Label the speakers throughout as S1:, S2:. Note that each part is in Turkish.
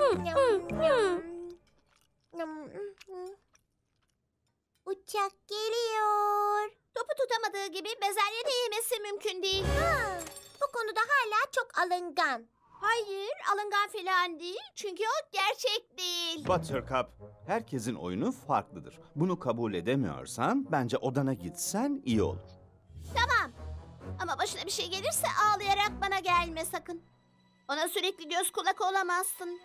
S1: Uçak geliyor.
S2: Topu tutamadığı gibi bezelye de yemesi mümkün değil.
S1: Bu konuda hala çok alıngan.
S2: Hayır, alıngan falan değil. Çünkü o gerçek değil.
S3: Buttercup, herkesin oyunu farklıdır. Bunu kabul edemiyorsan bence odana gitsen iyi olur.
S2: Tamam. Ama başına bir şey gelirse ağlayarak bana gelme sakın. Ona sürekli göz kulak olamazsın.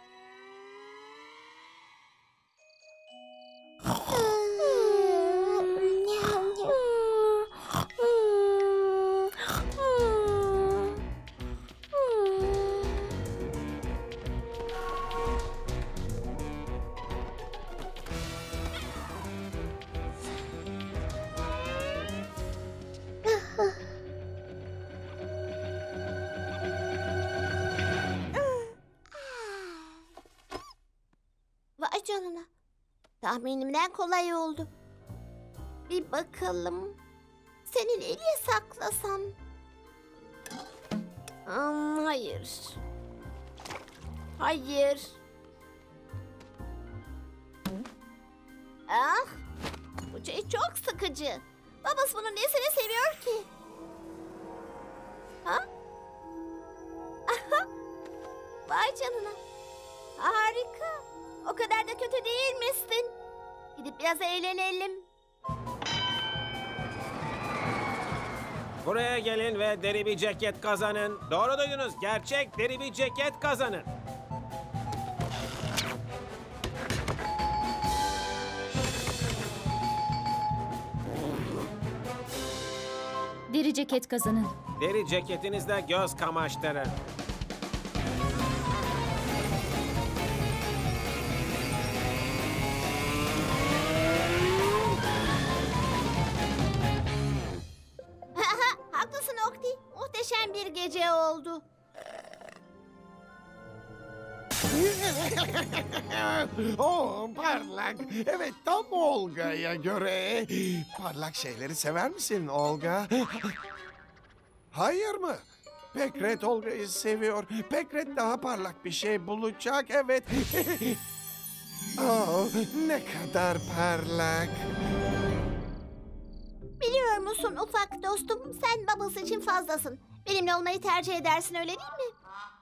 S2: Vay canına. Tahminimden kolay oldu. Bir bakalım. Seni nereye saklasam? Hayır. Hayır. Ah! Bu şey çok sıkıcı. Babası bunun nesini seviyor ki? Ha? Aha! Vay canına. Harika. O kadar da kötü değil misin? Gidip biraz eğlenelim.
S4: Buraya gelin ve deri bir ceket kazanın. Doğru duydunuz. Gerçek deri bir ceket kazanın.
S5: Deri ceket kazanın.
S4: Deri ceketinizle göz kamaştırın.
S2: Haklısın Okti. Muhteşem bir gece oldu.
S6: Oh, parlak. Evet, tam Olga'ya göre. Parlak şeyleri sever misin Olga? Hayır mı? Pekret Olga'yı seviyor. Pekret daha parlak bir şey bulacak, evet. Oh, ne kadar parlak.
S2: Biliyor musun ufak dostum, sen babası için fazlasın. Benimle olmayı tercih edersin, öyle değil mi?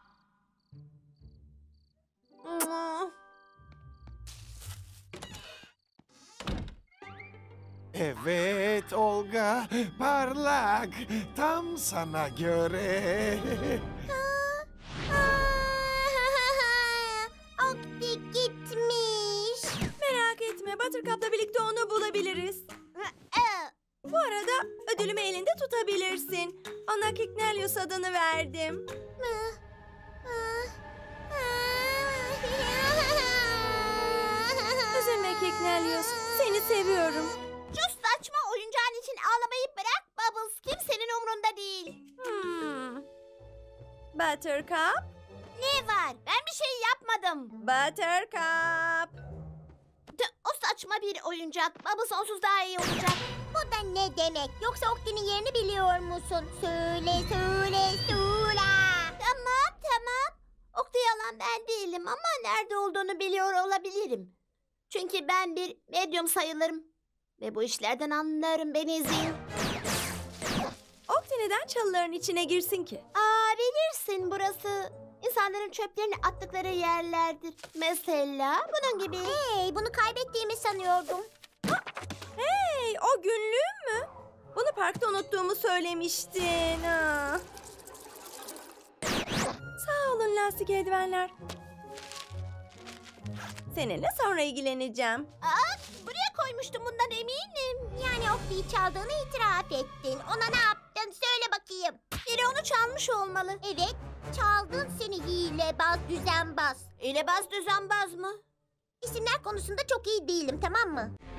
S6: Evet Olga, parlak. Tam sana göre.
S1: Okti gitmiş.
S7: Merak etme, Buttercup'la birlikte onu bulabiliriz. Bu arada ödülümü elinde tutabilirsin. Ona Kicknelius adını verdim. Üzülme Kicknelius, seni seviyorum.
S2: Şu saçma oyuncağın için ağlamayı bırak Bubbles. Kimsenin umrunda değil.
S7: Buttercup,
S2: Ne var? Ben bir şey yapmadım.
S7: Buttercup.
S2: O saçma bir oyuncak. Bubbles onsuz daha iyi olacak.
S1: Bu da ne demek? Yoksa Okti'nin yerini biliyor musun? Söyle.
S2: Tamam. Okta yalan ben değilim ama nerede olduğunu biliyor olabilirim. Çünkü ben bir medyum sayılırım. Ve bu işlerden anlarım, beni izleyin.
S7: Okti neden çalıların içine girsin ki?
S2: Bilirsin burası insanların çöplerini attıkları yerlerdir. Mesela bunun gibi.
S1: Hey, bunu kaybettiğimi sanıyordum.
S7: Hey, o günlüğüm mü? Bunu parkta unuttuğumu söylemiştin. Sağ olun lastik eldivenler. Seninle sonra ilgileneceğim.
S2: Buraya koymuştum, bundan eminim.
S1: Yani Okti'yi çaldığını itiraf ettin. Ona ne yaptın? Söyle bakayım.
S2: Biri onu çalmış olmalı.
S1: Evet, çaldın seni hilebaz, düzenbaz.
S2: Hilebaz düzenbaz mı?
S1: İsimler konusunda çok iyi değilim, tamam mı?